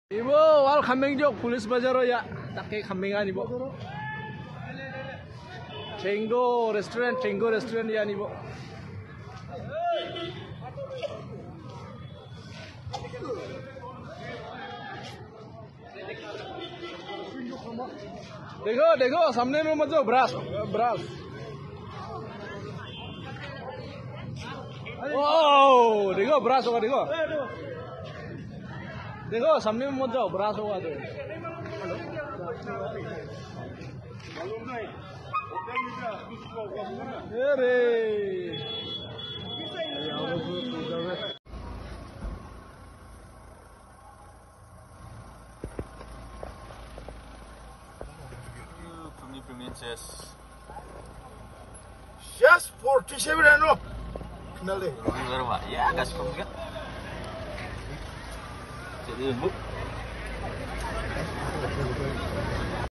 Ibu, wal kambing jok pulis bazaro ya, takai kambingan ibu. Cenggo restoran ya ibu. देखो सामने में मत जाओ ब्रास ओ देखो ब्रास होगा देखो सामने में मत जाओ ब्रास होगा तो अरे Princess. Just 47 ano? Kenal deh. Ya, gas pemikat. Jadi, Bu.